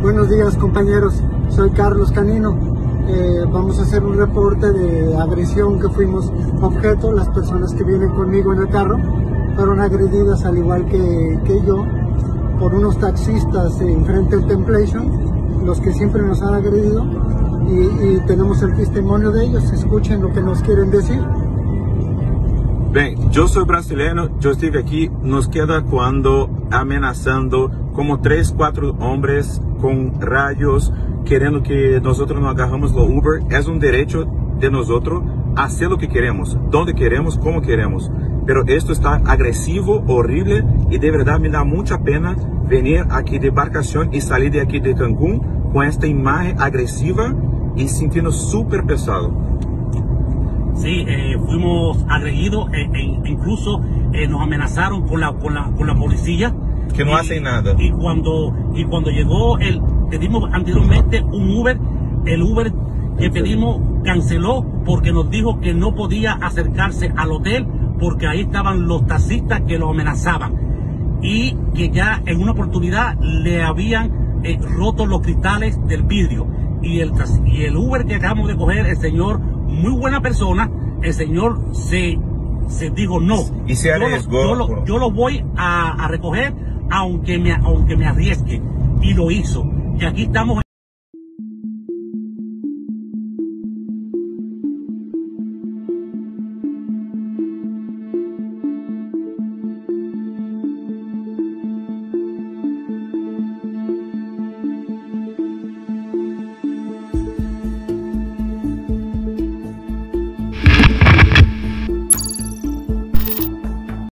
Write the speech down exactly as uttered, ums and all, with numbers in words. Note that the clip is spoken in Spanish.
Buenos días, compañeros, soy Carlos Canino. Eh, vamos a hacer un reporte de agresión que fuimos objeto. Las personas que vienen conmigo en el carro fueron agredidas al igual que, que yo por unos taxistas en frente al Templation, los que siempre nos han agredido, y, y tenemos el testimonio de ellos. Escuchen lo que nos quieren decir. Bem, eu sou brasileiro, eu estive aqui, nos queda quando ameaçando como três, quatro homens com rayos, querendo que nós não agarramos o Uber. É um direito de nós fazer o que queremos, onde queremos, como queremos. Pero esto está agresivo, horrible, e de verdade me dá muita pena vir aqui de embarcação e sair de aqui de Cancún com esta imagem agresiva e sentindo super pesado. Sí, eh, fuimos agredidos, eh, eh, incluso eh, nos amenazaron con la, con la, con la policía. Que no y, hacen nada. Y cuando, y cuando llegó el, pedimos anteriormente un Uber, el Uber que pedimos canceló porque nos dijo que no podía acercarse al hotel porque ahí estaban los taxistas que lo amenazaban y que ya en una oportunidad le habían eh, roto los cristales del vidrio. Y el, y el Uber que acabamos de coger, el señor, muy buena persona, el señor se, se dijo no. Y se arriesgó. Yo lo, yo lo, yo lo voy a, a recoger aunque me, aunque me arriesgue. Y lo hizo. Y aquí estamos.